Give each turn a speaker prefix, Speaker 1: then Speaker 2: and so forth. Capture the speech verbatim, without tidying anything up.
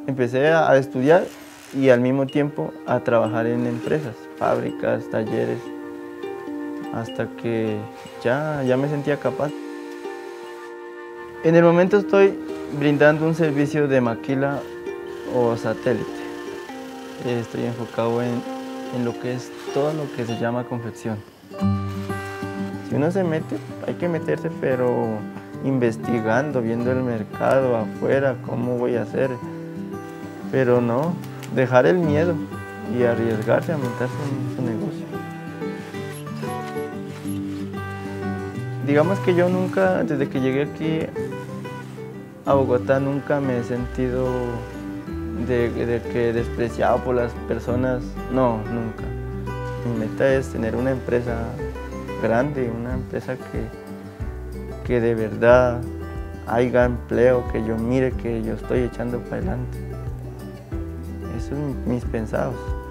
Speaker 1: Empecé a estudiar y al mismo tiempo a trabajar en empresas, fábricas, talleres, hasta que ya, ya me sentía capaz. En el momento estoy brindando un servicio de maquila o satélite. Estoy enfocado en, en lo que es todo lo que se llama confección. Si uno se mete, hay que meterse, pero investigando, viendo el mercado afuera, cómo voy a hacer. Pero no, dejar el miedo y arriesgarse a montarse en su negocio. Digamos que yo nunca, desde que llegué aquí a Bogotá, nunca me he sentido de, de que despreciado por las personas. No, nunca. Mi meta es tener una empresa grande, una empresa que, que de verdad haya empleo, que yo mire que yo estoy echando para adelante. Esos son mis pensados.